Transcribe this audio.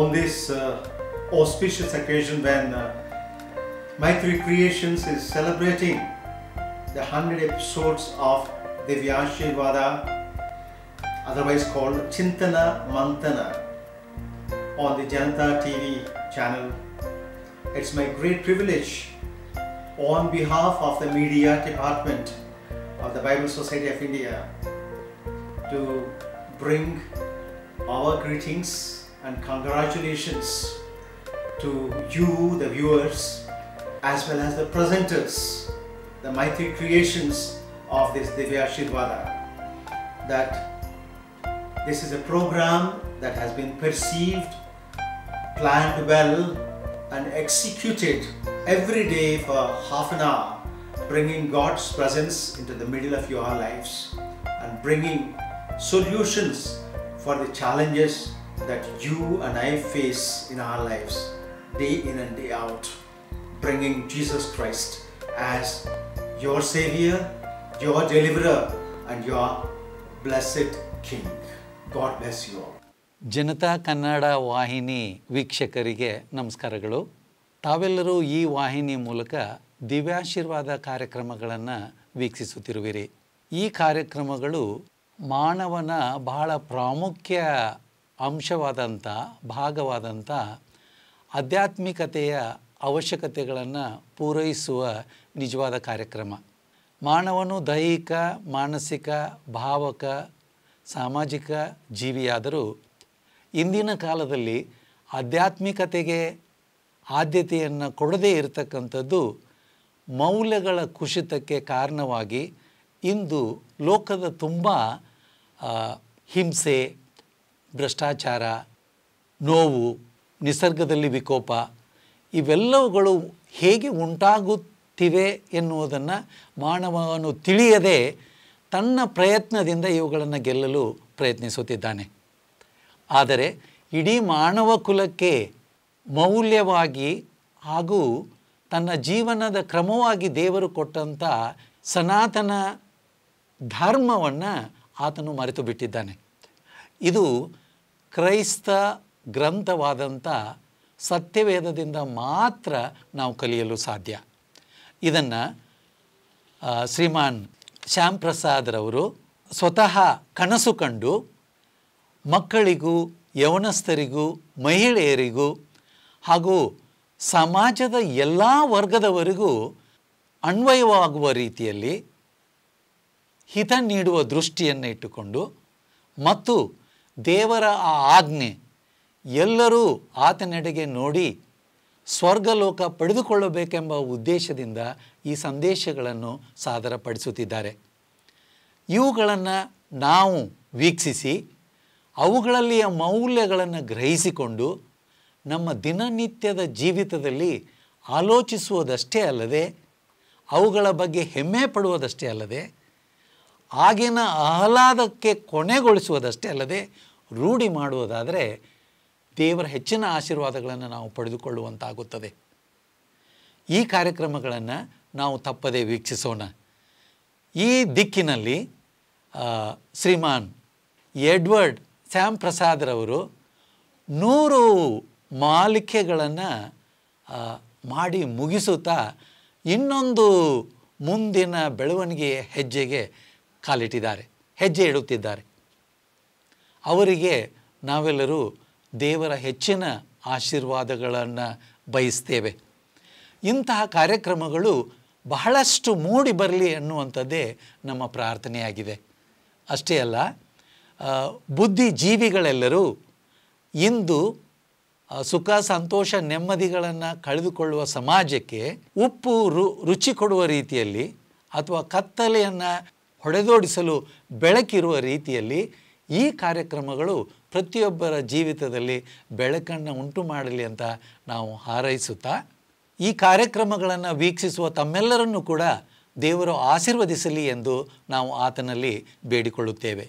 on this auspicious occasion when Maitri Creations is celebrating the 100 episodes of Divyashirvada, otherwise called Chintana Mantana, on the Janata TV channel. It's my great privilege on behalf of the media department of the Bible Society of India to bring our greetings and congratulations to you, the viewers, as well as the presenters, the Maitri Creations of this Divyashirvada, that this is a program that has been perceived, planned well, and executed every day for half an hour, bringing God's presence into the middle of your lives and bringing solutions for the challenges that you and I face in our lives, day in and day out, bringing Jesus Christ as your Savior, your Deliverer, and your blessed King. God bless you all. Janata Kannada ವಾಹಿನಿ ವೀಕ್ಷಕರಿಗೆ ನಮಸ್ಕಾರಗಳು. ತಾವೆಲ್ಲರೂ ಈ ವಾಹಿನಿ ಮೂಲಕ ದಿವ್ಯಾಶೀರ್ವಾದ ಕಾರ್ಯಕ್ರಮಗಳನ್ನು ವೀಕ್ಷಿಸುತ್ತಿರುವಿರಿ. ಈ ಕಾರ್ಯಕ್ರಮಗಳು ಮಾನವನ ಬಹಳ ಪ್ರಾಮುಖ್ಯ ಅಂಶವಾದಂಥ ಭಾಗವಾದಂಥ ಆಧ್ಯಾತ್ಮಿಕತೆಯ ಅವಶ್ಯಕತೆಗಳನ್ನು ಪೂರೈಸುವ ನಿಜವಾದ ಕಾರ್ಯಕ್ರಮ. ಮಾನವನು ದೈಹಿಕ, ಮಾನಸಿಕ, ಭಾವಕ, ಸಾಮಾಜಿಕ ಜೀವಿಯಾದರೂ ಇಂದಿನ ಕಾಲದಲ್ಲಿ ಆಧ್ಯಾತ್ಮಿಕತೆಗೆ ಆದ್ಯತೆಯನ್ನು ಕೊಡದೇ ಇರತಕ್ಕಂಥದ್ದು ಮೌಲ್ಯಗಳ ಕುಸಿತಕ್ಕೆ ಕಾರಣವಾಗಿ ಇಂದು ಲೋಕದ ತುಂಬ ಹಿಂಸೆ, ಭ್ರಷ್ಟಾಚಾರ, ನೋವು, ನಿಸರ್ಗದಲ್ಲಿ ವಿಕೋಪ ಇವೆಲ್ಲವುಗಳು ಹೇಗೆ ಉಂಟಾಗುತ್ತಿವೆ ಎನ್ನುವುದನ್ನು ಮಾನವನು ತಿಳಿಯದೆ ತನ್ನ ಪ್ರಯತ್ನದಿಂದ ಇವುಗಳನ್ನು ಗೆಲ್ಲಲು ಪ್ರಯತ್ನಿಸುತ್ತಿದ್ದಾನೆ. ಆದರೆ ಇಡೀ ಮಾನವ ಕುಲಕ್ಕೆ ಮೌಲ್ಯವಾಗಿ ಹಾಗೂ ತನ್ನ ಜೀವನದ ಕ್ರಮವಾಗಿ ದೇವರು ಕೊಟ್ಟಂಥ ಸನಾತನ ಧರ್ಮವನ್ನು ಆತನು ಮರೆತು ಬಿಟ್ಟಿದ್ದಾನೆ. ಇದು ಕ್ರೈಸ್ತ ಗ್ರಂಥವಾದಂಥ ಸತ್ಯವೇದದಿಂದ ಮಾತ್ರ ನಾವು ಕಲಿಯಲು ಸಾಧ್ಯ. ಇದನ್ನು ಶ್ರೀಮಾನ್ ಶ್ಯಾಮ್ ಪ್ರಸಾದ್ರವರು ಸ್ವತಃ ಕನಸು ಕಂಡು ಮಕ್ಕಳಿಗೂ, ಯೌವನಸ್ಥರಿಗೂ, ಮಹಿಳೆಯರಿಗೂ ಹಾಗೂ ಸಮಾಜದ ಎಲ್ಲ ವರ್ಗದವರಿಗೂ ಅನ್ವಯವಾಗುವ ರೀತಿಯಲ್ಲಿ ಹಿತ ನೀಡುವ ದೃಷ್ಟಿಯನ್ನು ಇಟ್ಟುಕೊಂಡು ಮತ್ತು ದೇವರ ಆ ಆಜ್ಞೆ ಎಲ್ಲರೂ ಆತನೆಡೆಗೆ ನೋಡಿ ಸ್ವರ್ಗಲೋಕ ಪಡೆದುಕೊಳ್ಳಬೇಕೆಂಬ ಉದ್ದೇಶದಿಂದ ಈ ಸಂದೇಶಗಳನ್ನು ಸಾದರಪಡಿಸುತ್ತಿದ್ದಾರೆ. ಇವುಗಳನ್ನು ನಾವು ವೀಕ್ಷಿಸಿ ಅವುಗಳಲ್ಲಿಯ ಮೌಲ್ಯಗಳನ್ನು ಗ್ರಹಿಸಿಕೊಂಡು ನಮ್ಮ ದಿನನಿತ್ಯದ ಜೀವಿತದಲ್ಲಿ ಆಲೋಚಿಸುವುದಷ್ಟೇ ಅಲ್ಲದೆ ಅವುಗಳ ಬಗ್ಗೆ ಹೆಮ್ಮೆ ಪಡುವುದಷ್ಟೇ ಅಲ್ಲದೆ ಆಗಿನ ಆಹ್ಲಾದಕ್ಕೆ ಕೊನೆಗೊಳಿಸುವುದಷ್ಟೇ ಅಲ್ಲದೆ ರೂಢಿ ಮಾಡುವುದಾದರೆ ದೇವರ ಹೆಚ್ಚಿನ ಆಶೀರ್ವಾದಗಳನ್ನು ನಾವು ಪಡೆದುಕೊಳ್ಳುವಂತಾಗುತ್ತದೆ. ಈ ಕಾರ್ಯಕ್ರಮಗಳನ್ನು ನಾವು ತಪ್ಪದೇ ವೀಕ್ಷಿಸೋಣ. ಈ ದಿಕ್ಕಿನಲ್ಲಿ ಶ್ರೀಮಾನ್ ಎಡ್ವರ್ಡ್ ಶ್ಯಾಮ್ ಪ್ರಸಾದ್ರವರು 100 ಮಾಲಿಕೆಗಳನ್ನು ಮಾಡಿ ಮುಗಿಸುತ್ತಾ ಇನ್ನೊಂದು ಮುಂದಿನ ಬೆಳವಣಿಗೆಯ ಹೆಜ್ಜೆ ಇಡುತ್ತಿದ್ದಾರೆ. ಅವರಿಗೆ ನಾವೆಲ್ಲರೂ ದೇವರ ಹೆಚ್ಚಿನ ಆಶೀರ್ವಾದಗಳನ್ನು ಬಯಸ್ತೇವೆ. ಇಂತಹ ಕಾರ್ಯಕ್ರಮಗಳು ಬಹಳಷ್ಟು ಮೂಡಿ ಬರಲಿ ಅನ್ನುವಂಥದ್ದೇ ನಮ್ಮ ಪ್ರಾರ್ಥನೆಯಾಗಿದೆ. ಅಷ್ಟೇ ಅಲ್ಲ, ಬುದ್ಧಿಜೀವಿಗಳೆಲ್ಲರೂ ಇಂದು ಸುಖ, ಸಂತೋಷ, ನೆಮ್ಮದಿಗಳನ್ನು ಕಳೆದುಕೊಳ್ಳುವ ಸಮಾಜಕ್ಕೆ ಉಪ್ಪು ರುಚಿ ಕೊಡುವ ರೀತಿಯಲ್ಲಿ ಅಥವಾ ಕತ್ತಲೆಯನ್ನು ಹೊಡೆದೋಡಿಸಲು ಬೆಳಕಿರುವ ರೀತಿಯಲ್ಲಿ ಈ ಕಾರ್ಯಕ್ರಮಗಳು ಪ್ರತಿಯೊಬ್ಬರ ಜೀವಿತದಲ್ಲಿ ಬೆಳಕನ್ನು ಉಂಟು ಮಾಡಲಿ ಅಂತ ನಾವು ಹಾರೈಸುತ್ತಾ, ಈ ಕಾರ್ಯಕ್ರಮಗಳನ್ನು ವೀಕ್ಷಿಸುವ ತಮ್ಮೆಲ್ಲರನ್ನೂ ಕೂಡ ದೇವರು ಆಶೀರ್ವದಿಸಲಿ ಎಂದು ನಾವು ಆತನಲ್ಲಿ ಬೇಡಿಕೊಳ್ಳುತ್ತೇವೆ.